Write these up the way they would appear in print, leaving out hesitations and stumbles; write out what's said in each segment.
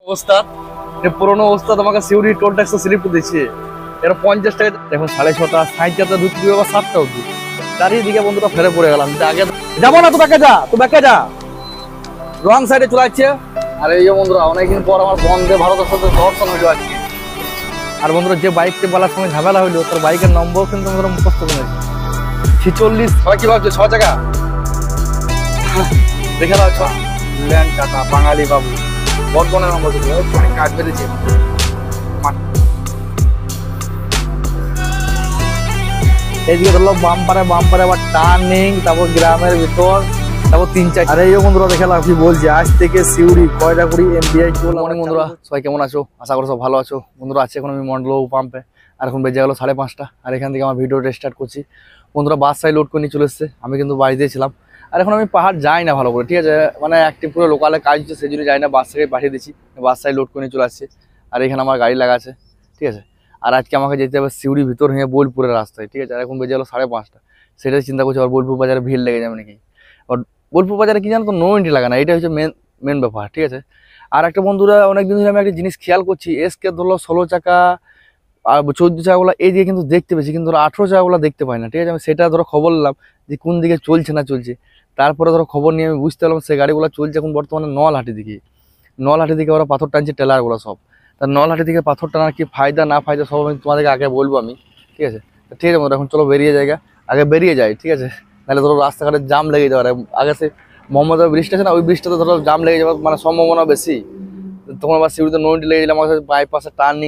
ওস্তাদ পুরোনো ওস্তাদ আমাকে সিউড়ি টোল ট্যাক্স স্লিপ দিচ্ছে, এর 50 টাকা। দেখুন 6:30 সাইকেলটা ঢুকতে দিবে আবার 7টা অবধি। চারিদিকে বন্ধুরা ফেরে পড়ে গেলাম, আগে যাবো না, তো ব্যাকে যা, তো ব্যাকে যা। রং সাইডে চলে যাচ্ছে। আর এই বন্ধুরা অনেকদিন পর আমার বন্দে ভারতের সাথে দর্শন হইলো আজকে। আর বন্ধুরা যে বাইককে বলার সময় ঝামেলা হইলো, তার বাইকের নম্বর কিন্তু বন্ধুরা মুখস্থ করেছে 46। সবাই কি ভাবছে 6 টাকা দেখে নাও। ল্যান্ড টাকা বাঙালি বাবু বর্তমানের নম্বর অনেক কাজ বেড়েছে। এইদিকে ধরলো বাম্পারে আবার টার্নিং, তারপর গ্রামের ভিতর, তারপর 3-4। আরে এই বন্ধুরা দেখে কি বলছি, আজ থেকে সিউড়ি কয়টাগুড়ি এমবিআই। অনেক বন্ধুরা সবাই কেমন আছো? আশা করো সব ভালো আছো। বন্ধুরা আছে এখন আমি মন্ডলবাবু পাম্পে, আর এখন বেজে গেলো 5:30। আর এখান থেকে আমার ভিডিওটা স্টার্ট করছি। বন্ধুরা বাস সাইড লোড করে নিয়ে চলে এসছে, আমি কিন্তু বাড়িতেই ছিলাম। আর এখন আমি পাহাড় যাই না ভালো করে, ঠিক আছে, মানে একটি পুরো লোকালে কাজ হচ্ছে, সেই জন্য যাই না, বাস থেকে পাঠিয়ে দিচ্ছি। বাস সাইড লোড করে নিয়ে চলে আসছে। আর এখানে আমার গাড়ি লাগা আছে, ঠিক আছে। আর আজকে আমাকে যেতে হবে সিউড়ি ভিতর হয়ে বোলপুরের রাস্তায়, ঠিক আছে। আর এখন বেজে গেলো 5:30। সেটাই চিন্তা করছি, আর বোলপুর বাজারে ভিড় লেগে যাবে নাকি। আর বোলপুর বাজারে কি জানো তো, নো এন্ট্রি লাগে না, এটা হচ্ছে মেন ব্যাপার, ঠিক আছে। আর একটা বন্ধুরা অনেকদিন ধরে আমি একটা জিনিস খেয়াল করছি, এসকে ধরলো 16 চাকা আর 14 চাকাগুলো এই দিকে কিন্তু দেখতে পেয়েছি, কিন্তু 18 চাকাগুলো দেখতে পাই না, ঠিক আছে। আমি সেটা ধরো খবর নিলাম যে কোন দিকে চলছে না চলছে। তারপরে ধরো খবর নিয়ে আমি বুঝতে পারলাম সেই গাড়িগুলো চলছে এখন বর্তমানে নলহাটি দিকে ওরা পাথর টানছে, টেলারগুলো সব। তার নলহাটি থেকে পাথর টানার কি ফায়দা না ফায়দা সব আমি তোমাদেরকে আগে বলবো আমি, ঠিক আছে। ঠিক আছে বন্ধুরা, এখন চলো বেরিয়ে যাই, ঠিক আছে। নাহলে ধরো রাস্তাঘাটে জাম লেগে যাওয়ার আগে সে মোহাম্মদপুর ব্রিজটা আছে না, ওই ব্রিজটাতে ধরো জাম লেগে যাওয়ার মানে সম্ভাবনা বেশি। তখন আবার সিউড়িতে নোটি লেগে গেলে আমার বাইপাসে টার্নিং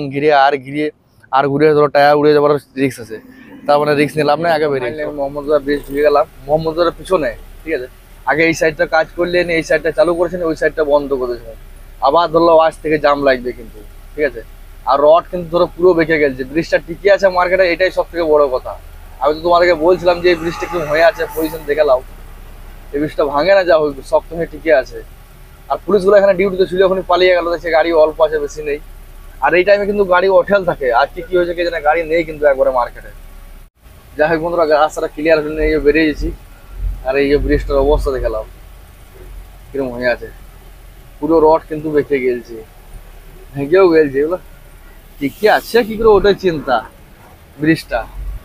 ঘুরে ধরো টায়ার উড়ে যাওয়ার রিক্স আছে। তার মানে রিক্স নিলাম না, আগে বেরিয়ে মোহাম্মদপুর ব্রিজ ঢুকে গেলাম, মোহাম্মদপুরের পিছনে, ঠিক আছে। আগে এই সাইডটা কাজ করলেন, এই সাইডটা চালু করেছেন, ওই সাইডটা বন্ধ করেছেন। আবার ধরলো আজ থেকে জাম লাগবে কিন্তু, ঠিক আছে। আর রড কিন্তু ধরো পুরো বেঁকে গেছে, ব্রিজটা টিকে আছে মার্কেটে, এটাই সব থেকে বড় কথা। আমি তো তোমাদেরকে বলছিলাম যে এই ব্রিজটা কি হয়ে আছে, পজিশন দেখে নাও, এই ব্রিজটা ভাঙে না, যা হইবে সব সময় টিকে আছে। আর পুলিশগুলো এখানে ডিউটিতে ছিল, এখন পালিয়ে গেল, সে গাড়ি অল্প আছে, বেশি নেই। আর এই টাইমে কিন্তু গাড়ি ওঠেল থাকে, আজকে কি হয়েছে কে জানে, গাড়ি নেই কিন্তু একবারে মার্কেটে। যাই হোক বন্ধুরা, রাস্তাটা ক্লিয়ার হলে এই বেরিয়ে গেছি। আর এই যে ব্রিজটার অবস্থা দেখালাম কিরকম হয়ে আছে, পুরো রড কিন্তু বেঁকে গেছে, ভেঙেও গেছে, এগুলো টিকে আছে কি করে ওটাই চিন্তা। ব্রিজটা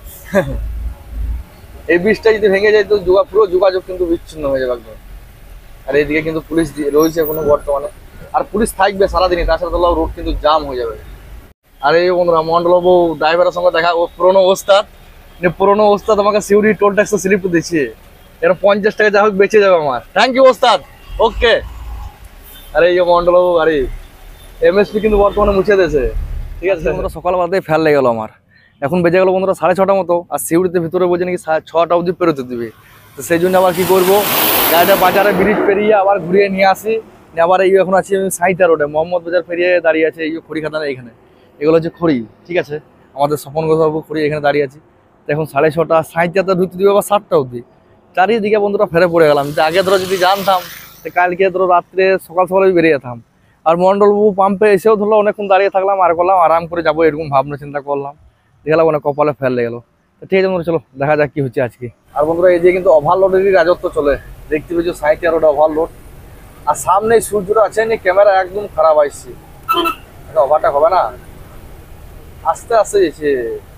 এই ব্রিজটা যদি ভেঙে যায় তো পুরো যোগাযোগ কিন্তু বিচ্ছিন্ন হয়ে যাবে একদম। আর এইদিকে কিন্তু পুলিশ রয়েছে এখনো বর্তমানে, আর পুলিশ থাকবে সারাদিনই, তাছাড়া তো রোড কিন্তু জাম হয়ে যাবে। আর এই বন্ধুরা মন্ডলবাবু ড্রাইভারের সঙ্গে দেখা, ও পুরোনো ওস্তাদ আমাকে সিউড়ি টোল ট্যাক্স স্লিপ দিচ্ছে, এর 50 টাকা যা হোক বেঁচে যাবে আমার। থ্যাংক ইউ ওস্তাদ, ওকে। আরে এই মন্ডলবাবু গাড়ি এমএসপি কিন্তু বর্তমানে মুছে দিয়েছে, ঠিক আছে। বন্ধুরা সকালবেলাতে ফেল লেগে গেল আমার, এখন বেজে গেলো বন্ধুরা 6:30 মতো। আর সিউড়িতে ভিতরে বোঝে নাকি 6টা অবধি পেরোতে দিবে, তো সেই জন্য আবার কি করবো, গাড়িটা বাজারে ব্রিজ পেরিয়ে আবার ঘুরিয়ে নিয়ে আসি। আবার এই এখন আছি আমি সাইতা রোডে, মোহাম্মদ বাজার পেরিয়ে দাঁড়িয়ে আছে এই খড়ি খাদানা, এখানে এগুলো হচ্ছে খড়ি, ঠিক আছে। আমাদের স্বপন বাবু খড়ি, এখানে দাঁড়িয়ে আছি। তো এখন 6:30 সাইতাতে ঢুকতে দিবে আবার 7টা অবধি। চারিদিকে বন্ধুরা ফেরে পড়ে গেলাম, যে আগে ধরো যদি জানতাম কালকে ধরো রাত্রে সকাল বেরিয়ে যেতাম। আর মন্ডলবাবু পাম্পে এসেও ধরলো অনেকক্ষণ দাঁড়িয়ে থাকলাম, আর করলাম আরাম করে যাবো এরকম ভাবনা চিন্তা করলাম, দেখলাম অনেক কপালে ফেল লেগে গেলো। ঠিক আছে বন্ধুরা, চলো দেখা যাক কি হচ্ছে আজকে। আর বন্ধুরা এই দিয়ে কিন্তু ওভারলোডেরই রাজত্ব চলে, দেখতে পেয়েছো সাইটা রোড ওভারলোড। আর সামনে সূর্যটা আছে না, ক্যামেরা একদম খারাপ আসছে, এটা ওভারটেক হবে না, আস্তে আস্তে যেছে,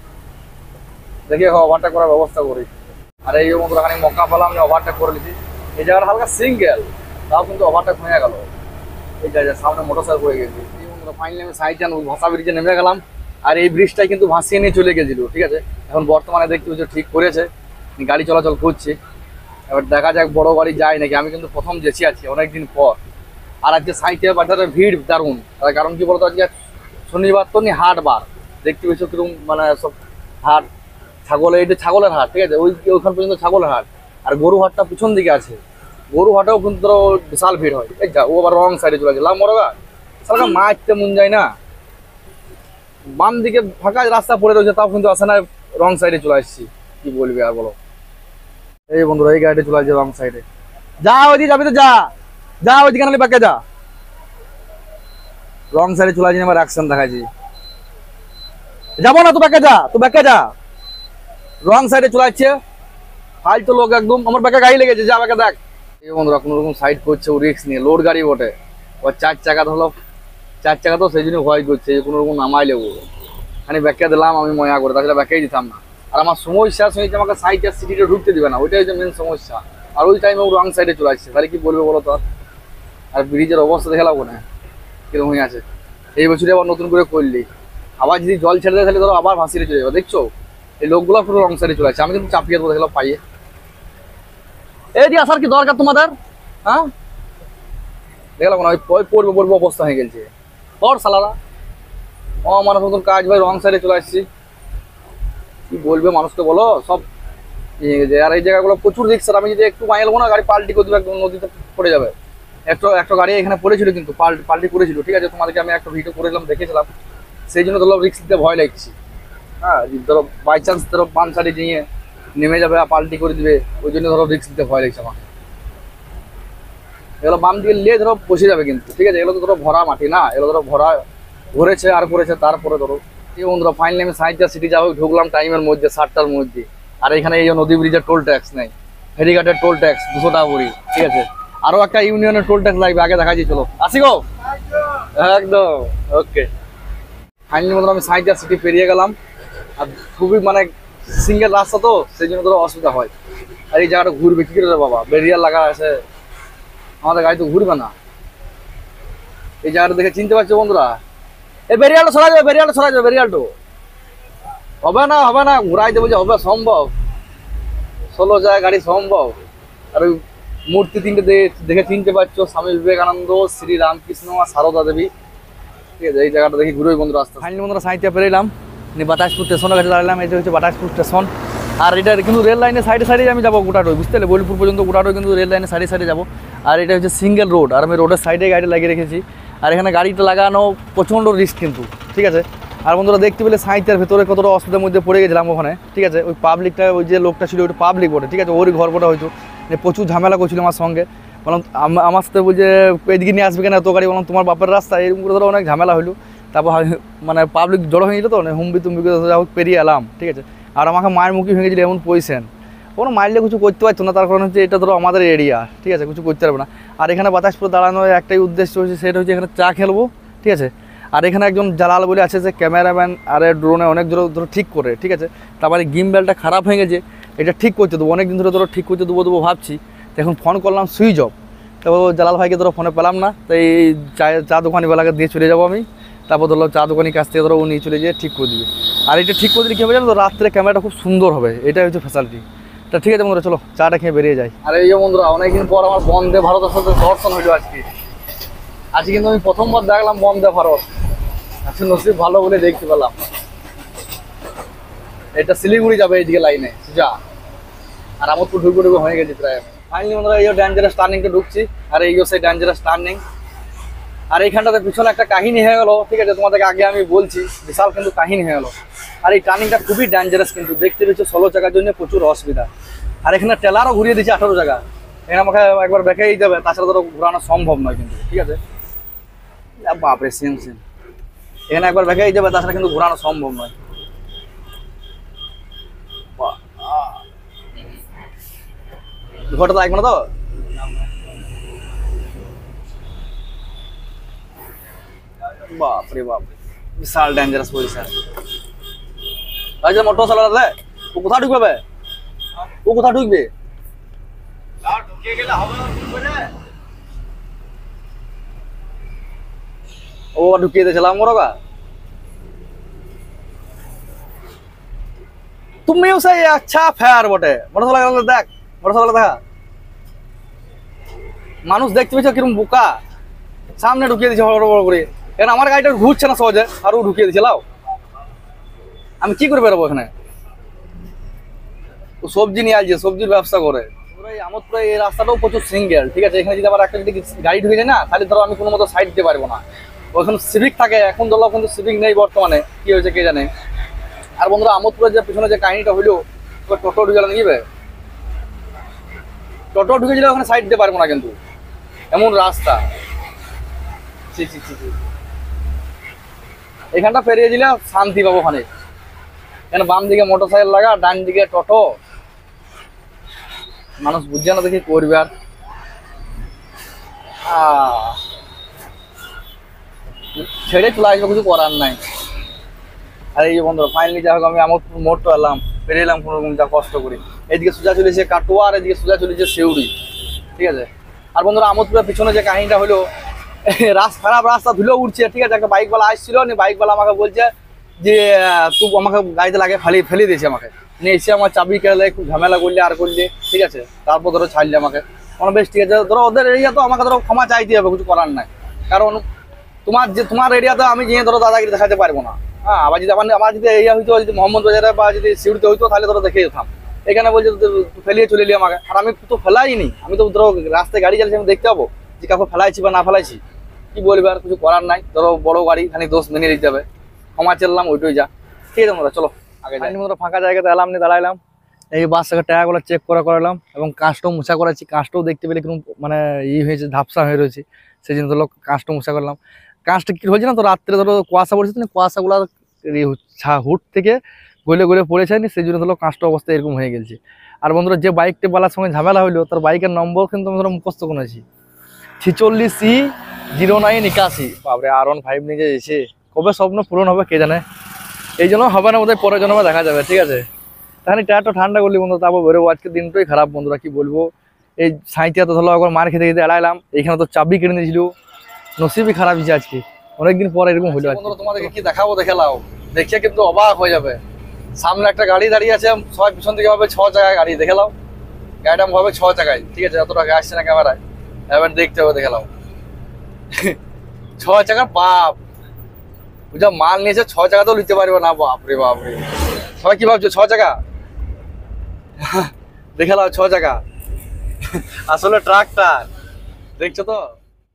দেখি ওভারটেক করার ব্যবস্থা করি। আর এই বন্ধুরা খানিক মক্কা পেলাম, আমি ওভারটেক করে নিচ্ছি। এই জায়গাটা হালকা সিঙ্গেল, তাও কিন্তু ওভারটেক হয়ে গেল। এই জায়গায় সামনে মোটরসাইকেল পড়ে গেছি। এই বন্ধুরা ফাইনালি আমি সাইড ভাষা ব্রিজে নেমে গেলাম। আর এই ব্রিজটাই কিন্তু ভাসিয়ে নিয়ে চলে গেছিল, ঠিক আছে। এখন বর্তমানে দেখতে হচ্ছে ঠিক করেছে, গাড়ি চলাচল করছে। এবার দেখা যাক বড় গাড়ি যায় নাকি, আমি কিন্তু প্রথম যেছি আছি অনেকদিন পর। আর আজকে সাইটে বাজারে ভিড় দারুণ, তার কারণ কি বলতো, আজকে শনিবার তো হাট বার, দেখতে পেয়েছো কিরকম মানে সব হাট, এইটা ছাগলের হাট, ঠিক আছে, ওইখান পর্যন্ত ছাগলের হাট। আর গরু হাটটা পিছন দিকে আছে, গরু হাটেও কিন্তু ধরো বিশাল ভিড় হয়। এই যা ও আবার রং সাইডে চলে গেলাম, মরগা সালকা মাছতে মন যায় না, বাম দিকে ফাঁকা রাস্তা পড়ে রয়েছে, তাও কিন্তু আসে না, রং সাইডে চলে আসছি, কি বলবি আর বলো। এই বন্ধুরা এই গাড়িটা চলে আসছে রং সাইডে, যা ওইদিকে যাবি তো যা ওইদিকে নাহলে বাঁকে যা। রং সাইডে চলে আসছি, আমার অ্যাকশন দেখাচ্ছি, যাবো না, তো ব্যাকে যা। রং সাইডে চলে আসছে, ফালতু লোক একদম, আমার ব্যাকে গাড়ি লেগেছে, যা ব্যাকে দেখ। এই বন্ধুরা কোনো রকম সাইড করছে, ও রিক্স নিয়ে, লোড গাড়ি বটে, ও 4 চাকা ধরলো চার চাকা তো সেই জন্য ভয় করছে যে কোনো রকম নামাই লেবো, খানি ব্যাখ্যা দিলাম আমি মজা করে, তাছাড়া ব্যাখ্যাই দিতাম না। আর আমার সমস্যা শুনেছি আমাকে সাইড আর সিটিটা ঢুকতে দিবে না, ওইটাই হচ্ছে মেন সমস্যা। আর ওই টাইমে ও রং সাইডে চলে আসছে, তাহলে কি বলবে বলো তো। আর ব্রিজের অবস্থা দেখালাবো না কিরকম হয়ে আছে। এই বছরে আবার নতুন করে করলি, আবার যদি জল ছেড়ে দেয় তাহলে ধরো আবার ভাসিয়ে চলে যাবে। দেখছো এই লোকগুলো পুরো রং সাইডে চলে আসছে, আমি কিন্তু চাপিয়ে দেবো দেখলাম পাইয়ে। এই দিয়ে আসার কি দরকার তোমাদের? হ্যাঁ দেখলাম না, ওই পড়বো পড়বো অবস্থা হয়ে গেছে। তোর সালারা ও আমার নতুন কাজ ভাই, রং সাইডে চলে আসছি, কি বলবে মানুষকে বলো, সব নিয়ে গেছে। আর এই জায়গাগুলো প্রচুর রিক্স, আমি যদি একটু মাইল না গাড়ি পাল্টি করে দেবো, একদম নদীতে পড়ে যাবে। একটা গাড়ি এখানে পড়েছিল কিন্তু পাল্টি করেছিল, ঠিক আছে, তোমাদেরকে আমি একটা ভিডিও করেছিলাম দেখেছিলাম। সেই জন্য ধরো রিক্স নিতে ভয় লাগছে। হ্যাঁ ধরো বাই চান্স ধরো পাঞ্চারি নিয়ে নেমে যাবে আর পাল্টি করে দিবে, ওই জন্য ধরো রিক্স নিতে ভয় লাগছে আমার। এগুলো বাম দিকে নিয়ে ধরো বসে যাবে কিন্তু, ঠিক আছে, এগুলো তো ধরো ভরা মাটি না, এগুলো ধরো ভরা ঘুরেছে আর করেছে। তারপরে ধরো এই বন্ধুরা ফাইনালি আমি সাইডটা সিটি যাবো, ঢুকলাম টাইমের মধ্যে 7টার মধ্যে। আর এখানে এই নদী ব্রিজের টোল ট্যাক্স নেই, ফেরিঘাটের টোল ট্যাক্স 200 টাকা করি, ঠিক আছে। আরো একটা ইউনিয়নের টোল ট্যাক্স লাগবে, আগে দেখাচ্ছি, চলো আসি গো একদম ওকে। ফাইনালি বন্ধুরা আমি সাইডটা সিটি পেরিয়ে গেলাম। আর খুবই মানে সিঙ্গেল রাস্তা তো, সেই জন্য ধরো অসুবিধা হয়। আর এই জায়গাটা ঘুরবে কি করে বাবা, ব্যারিয়ার লাগা আছে, আমাদের গাড়ি তো ঘুরবে না। এই জায়গাটা দেখে চিনতে পারছো বন্ধুরা? এই বেরিয়ালটা সরা যাবে, বেরিয়ালটা সরা যাবে, বেরিয়ালটো হবে না ঘুরাই দেবো যে হবে সম্ভব, 16 জায়গায় গাড়ি সম্ভব। আর ওই মূর্তি তিনটে দেখে চিনতে পারছো, স্বামী বিবেকানন্দ, শ্রী রামকৃষ্ণ আর সারদা দেবী, ঠিক আছে। এই জায়গাটা দেখি ঘুরে বন্ধুরা আসতে। ফাইনালি বন্ধুরা সাইডে পেরিলাম, বাতাসপুর স্টেশনের কাছে দাঁড়ালাম। এটা হচ্ছে বাতাসপুর স্টেশন। আর এটা কিন্তু রেল লাইনের সাইডে আমি যাবো গোটাটোই, বুঝতে পারলে, বোলপুর পর্যন্ত গোটাটোই কিন্তু রেল লাইনের সাইডে যাবো। আর এটা হচ্ছে সিঙ্গেল রোড, আর আমি রোডের সাইডে গাড়ি লাগিয়ে রেখেছি। আর এখানে গাড়িটা লাগানো প্রচণ্ড রিস্ক কিন্তু, ঠিক আছে। আর বন্ধুরা দেখতে পেলে সাইডটার ভেতরে কতটা অসুবিধার মধ্যে পড়ে গেছিলাম ওখানে, ঠিক আছে। ওই পাবলিকটা, ওই যে লোকটা ছিল ওইটা পাবলিক বটে, ঠিক আছে, ওরই ঘরটা হয়তো, প্রচুর ঝামেলা করছিল আমার সঙ্গে। বললাম আমার সাথে বলছে এদিকে নিয়ে আসবে কেন এত গাড়ি, বললাম তোমার বাপের রাস্তা, এরকম করে ধরো অনেক ঝামেলা হলো। তারপর মানে পাবলিক জড়ো হয়ে যেত তো, হুমবি তুমবি যা হোক পেরিয়ে এলাম, ঠিক আছে। আর আমাকে মায়ের মুখী ভেঙেছিল এমন পজিশন, কোনো মাইলে কিছু করতে পারতো না, তার কারণ হচ্ছে এটা ধরো আমাদের এরিয়া, ঠিক আছে, কিছু করতে পারবে না। আর এখানে বাতাসপুর দাঁড়ানোর একটাই উদ্দেশ্য হচ্ছে, সেটা হচ্ছে এখানে চা খেলবো, ঠিক আছে। আর এখানে একজন জালাল বলে আছে যে ক্যামেরাম্যান, আর ড্রোনে অনেক ধরো ঠিক করে, ঠিক আছে। তারপরে গিম্বেলটা খারাপ হয়ে গেছে, এটা ঠিক করতে দেবো, অনেক দিন ধরে ধরো ঠিক করতে দেবো ভাবছি। তো এখন ফোন করলাম সুইচ অফ, তো জালাল ভাইকে ধরো ফোনে পেলাম না, তো এই চা দোকানিওয়ালাকে দিয়ে চলে যাবো আমি। তারপর ধরো চা দোকানির কাছ থেকে ধরো উনি চলে যেয়ে ঠিক করে দিবে। আর এটা ঠিক করে দিলে কী হবে জানো তো, রাত্রে ক্যামেরাটা খুব সুন্দর হবে, এটাই হচ্ছে ফ্যাসিলিটি। তা ঠিক আছে বন্ধুরা, চলো চাটা খেয়ে বেরিয়ে যাই। আর এই যে বন্ধুরা অনেকদিন পর আমার বন্দে ভারতের সাথে দর্শন হইলো আজকে কিন্তু আমি প্রথমবার দেখলাম বন্দে ভারত। আজকে নসিব ভালো বলে দেখতে পেলাম। এটা শিলিগুড়ি যাবে এইদিকে লাইনে যা, আর আমার তো ঢুকে হয়ে গেছে প্রায়। ফাইনালি বন্ধুরা এই ডেঞ্জারাস টার্নিংটা ঢুকছি, আর এই সেই ডেঞ্জারাস টার্নিং। আর এইখানটাতে পিছনে একটা কাহিনী হয়ে গেল, ঠিক আছে, তোমাদেরকে আগে আমি বলছি, বিশাল কিন্তু কাহিনী হয়ে গেল। আর এই টার্নিংটা খুবই ডেঞ্জারাস কিন্তু, দেখতে পেয়েছো 16 চাকার জন্য প্রচুর অসুবিধা। আর এখানে টেলারও ঘুরিয়ে দিচ্ছে 18 জায়গা, এখানে আমাকে একবার ব্যাকেই যাবে, তাছাড়া ধরো ঘুরানো সম্ভব নয় কিন্তু, ঠিক আছে। বাপরে সেম এখানে একবার ব্যাকেই যাবে, তাছাড়া কিন্তু ঘুরানো সম্ভব নয়। ঘরটা লাগবে না তো, বাপরে বাপ, বিশাল ডেঞ্জারাস পজিশন। আচ্ছা মোটর চালালে ও কোথা ঢুকবে, ও কোথা ঢুকবে? ও ঢুকিয়ে দিয়েছিলাম মোরগা, তুমিও সেই আচ্ছা ফেয়ার বটে। মোটর চালা দেখ, মোটর চালা দেখা, মানুষ দেখতে পেয়েছে কিরকম বোকা, সামনে ঢুকিয়ে দিচ্ছে বড় বড় করে। এখন আমার গাড়িটা ঘুরছে না সহজে, আর ও ঢুকিয়ে দিচ্ছে। লাও আমি কি করে বেরোবো এখানে? ও সবজি নিয়ে আসছে, সবজির ব্যবসা করে। আমার পুরো এই রাস্তাটাও প্রচুর সিঙ্গেল, ঠিক আছে। এখানে যদি আবার একটা যদি গাড়ি ঢুকে যায় না, তাহলে ধরো আমি কোনো মতো সাইড দিতে পারবো না। ওখানে সিভিক থাকে, এখন ধরো কিন্তু সিভিক নেই বর্তমানে, কি হয়েছে কে জানে। আর বন্ধুরা আমোদপুরের যে পিছনে যে কাহিনীটা হইলো, টোটো ঢুকে গেল নিবে, টোটো ঢুকে গেলে ওখানে সাইড দিতে পারবো না কিন্তু, এমন রাস্তা। এখানটা পেরিয়ে দিলে শান্তি পাবো ওখানে। কেন বাম দিকে মোটর সাইকেল লাগা, ডান দিকে টোটো, মানুষ বুঝছে না দেখি করবে। আর ছেড়ে চলে আসবে, কিছু করার নাই। আর এই যে বন্ধুরা ফাইনালি যা হোক আমি আমার মোড়টা এলাম, পেরিয়ে এলাম কোনো রকম যা কষ্ট করি। এদিকে সোজা চলেছে কাটোয়া আর এদিকে সোজা চলেছে সিউড়ি, ঠিক আছে। আর বন্ধুরা আমোদপুরের পিছনে যে কাহিনীটা হলো, খারাপ রাস্তা ধুলো উঠছে, ঠিক আছে। একটা বাইকওয়ালা আসছিল, বাইকওয়ালা আমাকে বলছে যে তুই আমাকে গাড়িতে লাগে ফেলে দিয়েছে আমাকে, নিয়ে এসে আমার চাবি কেড়ে একটু ঝামেলা করলে আর করলে, ঠিক আছে। তারপর ধরো ছাড়লে আমাকে, মানে বেশ ঠিক আছে, ধরো ওদের এরিয়া তো আমাকে ধরো ক্ষমা চাইতে হবে, কিছু করার নাই। কারণ তোমার এরিয়াতে আমি গিয়ে ধরো দাদাগিরি দেখাতে পারবো না। হ্যাঁ, আবার যদি আমার যদি এরিয়া হইতো, যদি মোহাম্মদ বাজারে বা যদি সিউড়িতে হইতো, তাহলে ধরো দেখে যেতাম। এখানে বলছে ফেলিয়ে চলে এলি আমাকে, আর আমি তো ফেলাইনি। আমি তো ধরো রাস্তায় গাড়ি চালিয়েছি, আমি দেখতে পাবো যে কাউকে ফেলাইছি বা না ফেলাইছি, কি বলবে, আর কিছু করার নাই। ধরো বড় গাড়ি, খানি দোষ মেনে নিতে হবে, ক্ষমা চাইলাম, ওইটাই যা। ঠিক আছে বন্ধুরা, চলো আগে ফাঁকা জায়গাতে এলাম, নিয়ে দাঁড়াইলাম। এই বাস থেকে টায়ারগুলো চেক করালাম এবং কাঁচটাও মুছা করাচ্ছি। কাঁচটাও দেখতে পেলে কিরকম মানে হয়েছে, ঝাপসা হয়ে রয়েছে, সেই জন্য ধরো কাঁচটা মুছা করলাম। কাঁচটা কি হয়েছে না, তো রাত্রে ধরো কুয়াশা পড়েছে, কুয়াশাগুলো হুট থেকে গলে গলে পড়েছে, সেই জন্য ধরো কাঁচটা অবস্থা এরকম হয়ে গেছে। আর বন্ধুরা যে বাইকটা বালার সঙ্গে ঝামেলা হইলো, তার বাইকের নম্বর কিন্তু আমি ধরো মুখস্থ করেছি, 46C0981। বাপরে, R15 নিয়ে এসে কবে স্বপ্ন পূরণ হবে কে জানে। এই জন্য হবে না বোধহয়, পরের জন্মে দেখা যাবে, ঠিক আছে। তাহলে টায়ারটা ঠান্ডা করলি বন্ধু, তারপর বেরোবো। আজকে দিনটাই খারাপ বন্ধুরা, কি বলবো। এই সাঁইতিয়া তো ধরো একবার মার খেতে খেতে এড়াইলাম, এখানে তো চাবি কিনে দিয়েছিল, নসিবই খারাপ হয়েছে আজকে, অনেকদিন পর এরকম হইলো। বন্ধুরা তোমাদেরকে কি দেখাবো, দেখে লাও, দেখে কিন্তু অবাক হয়ে যাবে। সামনে একটা গাড়ি দাঁড়িয়ে আছে, সবাই পিছন থেকে ভাবে 6 চাকায় গাড়ি, দেখে লাও। গাড়িটা ভাবে 6 চাকায়, ঠিক আছে, এত টাকা আসছে না ক্যামেরায়, এবার দেখতে হবে, দেখে লাও। 6 চাকার বাপ, যা মাল নিয়েছে 6 চাকা তো নিতে পারবে না, বাপরে বাপরে। সবাই কি ভাবছো 6 চাকা? দেখে লাও 6 চাকা, আসলে ট্রাক্টর, দেখছো তো।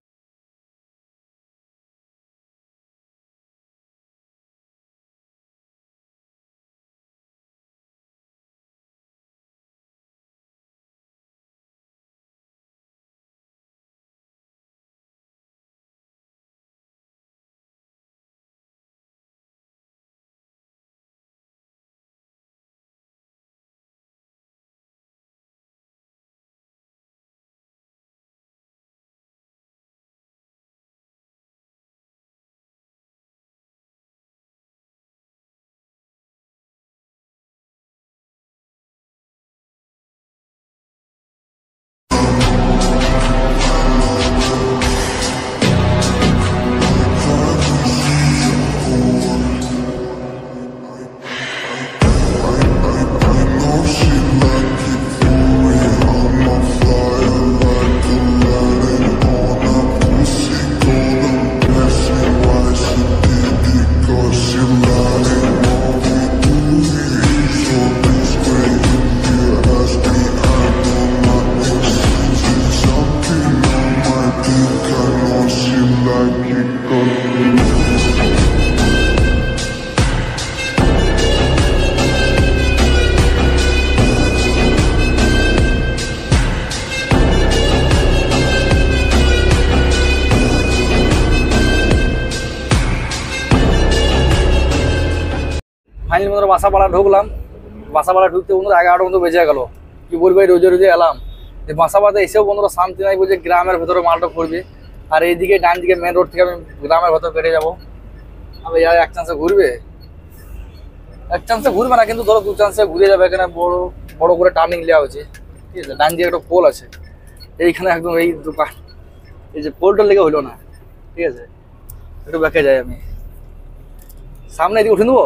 ফাইনালি বন্ধুরা বাসাপাড়া ঢুকলাম। বাসাপাড়া ঢুকতে বন্ধুরা 11টা মতো বেজে গেল। কি বলবো, এই রোজে রোজে এলাম, যে বাসাপাড়াতে এসেও বন্ধুরা শান্তি নাই, বলছে গ্রামের ভেতরে মালটা পড়বে। আর এইদিকে ডান দিকে মেন রোড থেকে আমি গ্রামের ভেতর পেরিয়ে যাবো। আমি এক চান্সে ঘুরবে, এক চান্সে ঘুরবে না, কিন্তু ধরো 2 চান্সে ঘুরে যাবে। এখানে বড় বড় করে টার্নিং নেওয়া হয়েছে, ঠিক আছে। ডান দিকে একটা পোল আছে, এইখানে একদম এই দোকান, এই যে পোলটার লেগে হইলো না, ঠিক আছে। একটু ব্যাকে যাই আমি, সামনে এদিকে উঠে নেবো,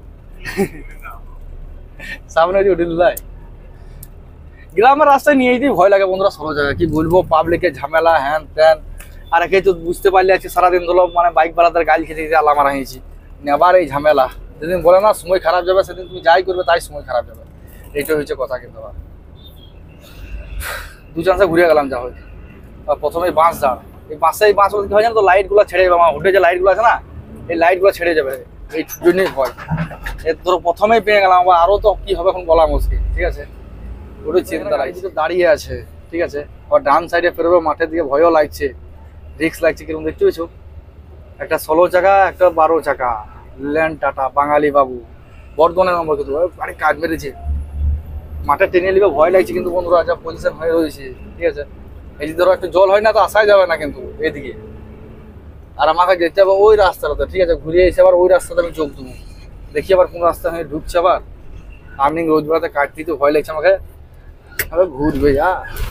সামনে এদিকে উঠে নিলাই। গ্রামের রাস্তায় নিয়ে যেতেই ভয় লাগে বন্ধুরা, সরো জায়গায় কি বলবো, পাবলিকের ঝামেলা হ্যান ত্যান। আর একে তো বুঝতে পারলে আছে সারাদিন ধরো মানে বাইক বালাদের গাড়ি খেতে খেতে আলা মারা হয়েছি, আবার এই ঝামেলা। যেদিন বলে না সময় খারাপ যাবে, সেদিন তুমি যাই করবে তাই সময় খারাপ যাবে, এইটাই হচ্ছে কথা। কিন্তু আবার 2 চান্সে ঘুরে গেলাম যা হয়। প্রথমে বাঁশ ঝাড়, এই বাঁশ কি হয় জানো তো, লাইটগুলো ছেড়ে যাবে, আমার হোটেলে যে লাইটগুলো আছে না, এই লাইটগুলো ছেড়ে যাবে, এই জন্যই ভয়। এর ধরো প্রথমেই পেয়ে গেলাম, আবার আরো তো কি হবে এখন বলা মুশকিল, ঠিক আছে। ওটা চিন্তা লাগছে, দাঁড়িয়ে আছে, ঠিক আছে। আবার ডান সাইডে পেরোবে, মাঠের দিকে ভয়ও লাগছে, রিক্স লাগছে। কিরকম দেখতে পেয়েছো, একটা 16 চাকা, একটা 12 চাকা, ল্যান্ড টাটা বাঙালি বাবু, বর্ধমানের নম্বর। কিন্তু গাড়ি কাজ মেরেছে, মাঠে টেনে নিবে, ভয় লাগছে। কিন্তু বন্ধুরা যা পজিশন হয়ে রয়েছে, ঠিক আছে। এই যে ধরো একটু জল হয় না তো আসাই যাবে না কিন্তু এদিকে, আর আমাকে যেতে হবে ওই রাস্তাটাতে, ঠিক আছে, ঘুরিয়ে এসে আবার ওই রাস্তাতে আমি চোখ দেবো, দেখি আবার কোন রাস্তা হয়ে ঢুকছে আবার। টার্নিং রোজ বেড়াতে কাটতেই তো ভয় লাগছে আমাকে, আবার ঘুরবে যা,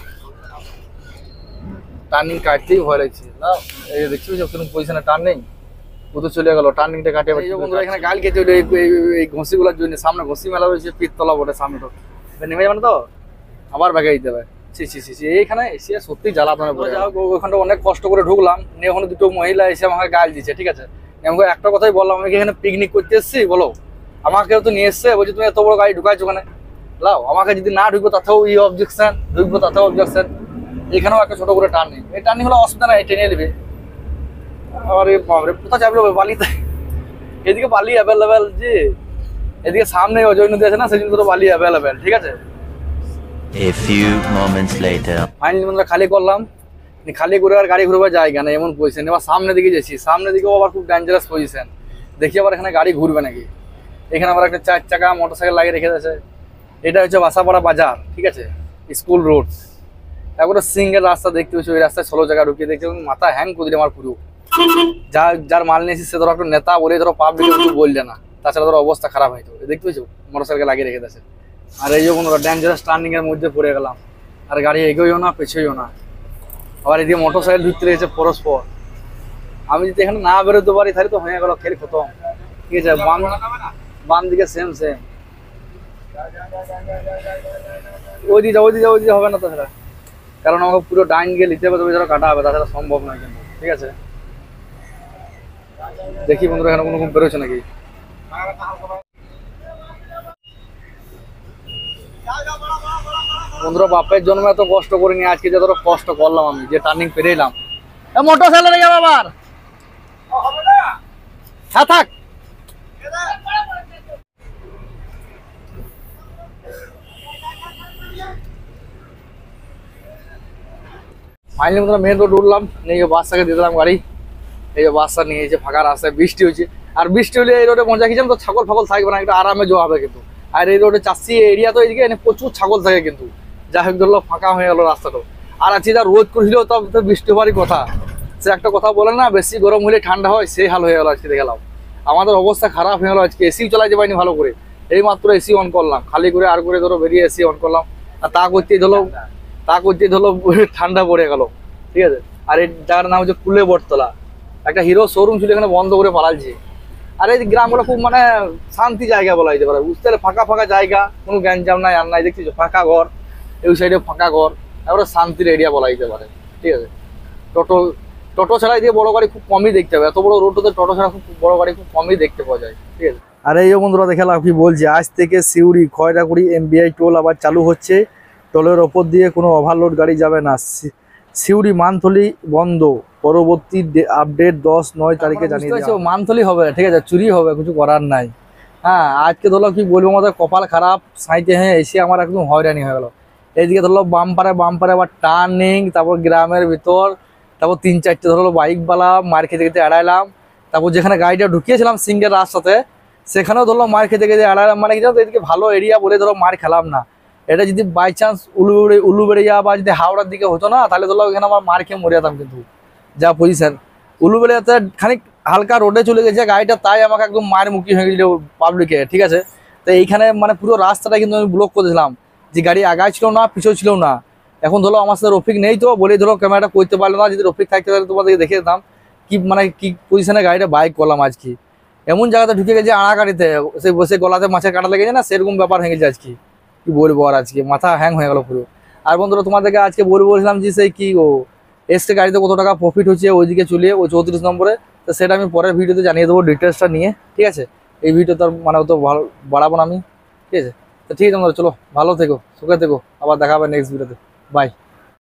টার্নিং কাটতেই ভয় লাগছে না। এই দেখছি কোনো পজিশনে টার্ন নেই, ও তো চলে গেল, টার্নিংটা কাটে। বন্ধুরা এখানে গাল কেটে এই ঘষিগুলোর জন্য, সামনে ঘষি মেলা রয়েছে, পিততলা বটে সামনে, তো নেমে যাবে না তো, আবার ব্যাগে দিতে হবে। এইখানে এসে সত্যি জ্বালাতনে পড়ে যাও। ওখানটা অনেক কষ্ট করে ঢুকলাম, নিয়ে ওখানে দুটো মহিলা এসে আমাকে গাল দিচ্ছে, ঠিক আছে। আমাকে একটা কথাই বললাম, আমি কি এখানে পিকনিক করতে এসেছি বলো, আমাকেও তো নিয়ে এসছে, বলছি তুমি এত বড় গাড়ি ঢুকাইছো ওখানে, লাও আমাকে যদি না ঢুকবো তাতেও অবজেকশন, ঢুকবো তাতেও অবজেকশন। এখানেও একটা ছোট করে টার্নিং, এই টার্নিং হলো অসুবিধা নাই, টেনে নেবে। আরে বাবরে কোথায় চাপলো বালিতে, এদিকে বালি অ্যাভেলেবেল, যে এদিকে সামনে অজয় নদী আছে না, সেই জন্য তো বালি অ্যাভেলেবেল, ঠিক আছে। A few moments later. Finally আমরা খালি করলাম, খালি করে আর গাড়ি ঘুরবার জায়গা নেই এমন পজিশন। এবার সামনের দিকে যাচ্ছি, সামনের দিকেও আবার খুব ডেঞ্জারাস পজিশন, দেখি আবার এখানে গাড়ি ঘুরবে নাকি। এখানে আবার একটা 4 চাকা মোটরসাইকেল লাগিয়ে রেখে দিয়েছে। এটা হচ্ছে বাসাপাড়া বাজার, ঠিক আছে, স্কুল রোড, একবারে সিঙ্গেল রাস্তা দেখতে পাচ্ছি। ওই রাস্তায় 16 জায়গা ঢুকিয়ে দেখছি, মাথা হ্যাং করে দিলে আমার পুরো। যার মাল নিয়েছি সে ধরো একটা নেতা বলে ধরো পাবলিক বললে না, তাছাড়া ধরো অবস্থা খারাপ হয়তো। দেখতে পেয়েছো মোটরসাইকেল লাগিয়ে রেখে দিয়েছে। আর এই যে বন্ধুরা ডেঞ্জারাস টার্নিং এর মধ্যে পড়ে গেলাম, আর গাড়ি এগোইও না পেছোইও না। আবার এদিকে মোটরসাইকেল ঢুকতে রয়েছে পরস্পর, আমি যদি এখানে না বেরোতে পারি তাহলে তো হয়ে গেল, খেল খতম, ঠিক আছে। বাম দিকে সেম ওই দিকে হবে না তাছাড়া, কারণ আমাকে পুরো ডাইন গিয়ে নিতে হবে, তবে ধরো কাটা হবে, তাছাড়া সম্ভব নয় কিন্তু, ঠিক আছে। দেখি বন্ধুরা এখানে কোনো বেরোচ্ছে নাকি। বন্ধুরা বাপের জন্মে এত কষ্ট করিনি, আজকে যত কষ্ট করলাম আমি, যে টার্নিং পেরে এলাম। মোটর সাইকেলে যাবো আবার, হ্যাঁ থাক। ফাইনালি বন্ধুরা মেন রোড উঠলাম, নিয়ে বাসটাকে দিয়ে দিলাম গাড়ি। এই যে বাসটা নিয়ে এসে ফাঁকা রাস্তায়, বৃষ্টি হয়েছে, আর বৃষ্টি হলে এই রোডে মজা খেয়েছিলাম তো, ছাগল ফাগল থাকবে না, একটু আরামে যাওয়া হবে কিন্তু। আর এই রোডে চাষি এরিয়া তো, এইদিকে প্রচুর ছাগল থাকে কিন্তু। যাই হোক ধরলো ফাঁকা হয়ে গেল রাস্তাটা। আর আজকে যা রোদ করেছিল তো বৃষ্টি হওয়ারই কথা, সে একটা কথা বলে না, বেশি গরম হলে ঠান্ডা হয়, সেই হাল হয়ে গেল আজকে। দেখলাম আমাদের অবস্থা খারাপ হয়ে গেল আজকে, এসিও চালাইতে পারিনি ভালো করে। এই মাত্র এসি অন করলাম, খালি করে আর করে ধরো বেরিয়ে এসি অন করলাম, আর তা করতেই ধরো ঠান্ডা পড়ে গেল, ঠিক আছে। আর এই জায়গাটার নাম হচ্ছে কুলে বটতলা, একটা হিরো শোরুম ছিল, এখানে বন্ধ করে পালালছে। আর এই গ্রামগুলো খুব মানে শান্তি জায়গা বলা যেতে পারে, বুঝতে পারলে, ফাঁকা ফাঁকা জায়গা, কোনো গ্যাঞ্জাম নাই আর নাই, দেখছিস ফাঁকা ঘর, এই সাইডে ফাঁকা ঘর, এবারে শান্তির এরিয়া বলা যেতে পারে, ঠিক আছে। টোটো ছাড়া দিয়ে বড় গাড়ি খুব কমই দেখতে হবে, এত বড় রোডটাতে টোটো ছাড়া খুব বড় গাড়ি খুব কমই দেখতে পাওয়া যায়, ঠিক আছে। আর এই বন্ধুরা দেখে লাভ কি বলছে, আজ থেকে সিউড়ি খয়রাকুড়ি MBI টোল আবার চালু হচ্ছে, টোলের ওপর দিয়ে কোনো ওভারলোড গাড়ি যাবে না। সিউড়ি মানথলি বন্ধ, পরবর্তী আপডেট 10/9 তারিখে জানিয়ে দিয়েছে। মানথলি হবে, ঠিক আছে, চুরি হবে, কিছু করার নাই। হ্যাঁ আজকে ধরো কি বলবো, আমাদের কপাল খারাপ, সাইতে হ্যাঁ এসে আমার একদম হয়রানি হয়ে গেল। এইদিকে ধরলো বাম্পারে আবার টার্নিং, তারপর গ্রামের ভিতর, তারপর 3-4টে ধরলো বাইকওয়ালা, মার খেতে খেতে এড়াইলাম। তারপর যেখানে গাড়িটা ঢুকিয়েছিলাম সিঙ্গেল রাস্তাতে, সেখানেও ধরলো মার খেতে খেতে এড়াইলাম। মানে কি জানো, এদিকে ভালো এরিয়া বলে ধরো মার খেলাম না। এটা যদি বাই চান্স উলুবেড়িয়া বা যদি হাওড়ার দিকে হতো না, তাহলে ধরো এখানে আমার মার খেয়ে মরে যেতাম কিন্তু, যা পজিশন। উলুবেড়িয়াতে খানিক হালকা রোডে চলে গেছে গাড়িটা, তাই আমাকে একদম মায়ের মুখী হয়ে গেছিল পাবলিকে, ঠিক আছে। তো এইখানে মানে পুরো রাস্তাটা কিন্তু আমি ব্লক করে দিলাম, যে গাড়ি আগায় ছিল না পিছনে ছিল না। এখন ধরো আমার সাথে রফিক নেই তো বলে ধরো ক্যামেরাটা করতে পারলো না, যদি রফিক থাকতে তাহলে তোমাদেরকে দেখে দিতাম কি মানে কি পজিশনে গাড়িটা বাইক করলাম আজকে। এমন জায়গাতে ঢুকে গেছে আড়া গাড়িতে, সে বসে গলাতে মাছের কাটা লেগেছে না, সেরকম ব্যাপার হয়ে গেছে আজকে। কি বলবো, আর আজকে মাথা হ্যাং হয়ে গেল পুরো। আর বন্ধুরা তোমাদেরকে আজকে বলছিলাম যে সেই কি এসকে গাড়িতে কত টাকা প্রফিট হচ্ছে ওইদিকে চলে ও 34 নম্বরে, তো সেটা আমি পরের ভিডিওতে জানিয়ে দেবো ডিটেলসটা নিয়ে, ঠিক আছে। এই ভিডিও তো মানে তো ভালো বাড়াবো না আমি, ঠিক আছে। তো ঠিক আছে বন্ধুরা, চলো ভালো থেকো, সুখে থেকো, আবার দেখা হবে নেক্সট ভিডিওতে, বাই।